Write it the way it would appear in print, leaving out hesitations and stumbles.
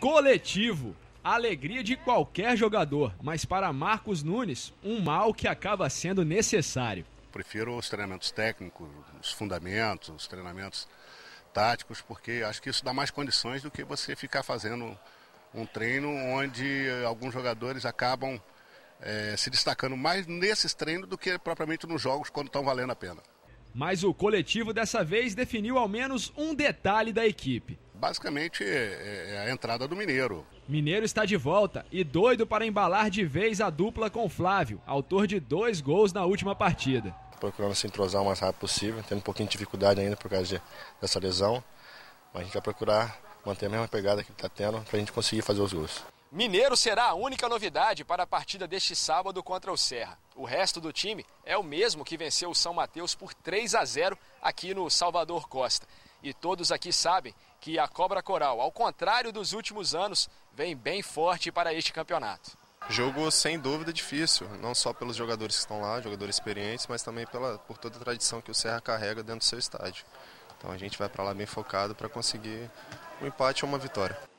Coletivo. A alegria de qualquer jogador, mas para Marcos Nunes, um mal que acaba sendo necessário. Prefiro os treinamentos técnicos, os fundamentos, os treinamentos táticos, porque acho que isso dá mais condições do que você ficar fazendo um treino onde alguns jogadores acabam se destacando mais nesses treinos do que propriamente nos jogos quando estão valendo a pena. Mas o coletivo dessa vez definiu ao menos um detalhe da equipe. Basicamente é a entrada do Mineiro. Mineiro está de volta e doido para embalar de vez a dupla com Flávio, autor de 2 gols na última partida. Procurando se entrosar o mais rápido possível, tendo um pouquinho de dificuldade ainda por causa dessa lesão. Mas a gente vai procurar manter a mesma pegada que está tendo para a gente conseguir fazer os gols. Mineiro será a única novidade para a partida deste sábado contra o Serra. O resto do time é o mesmo que venceu o São Mateus por 3-0 aqui no Salvador Costa. E todos aqui sabem que a Cobra Coral, ao contrário dos últimos anos, vem bem forte para este campeonato. Jogo sem dúvida difícil, não só pelos jogadores que estão lá, jogadores experientes, mas também por toda a tradição que o Serra carrega dentro do seu estádio. Então a gente vai para lá bem focado para conseguir um empate ou uma vitória.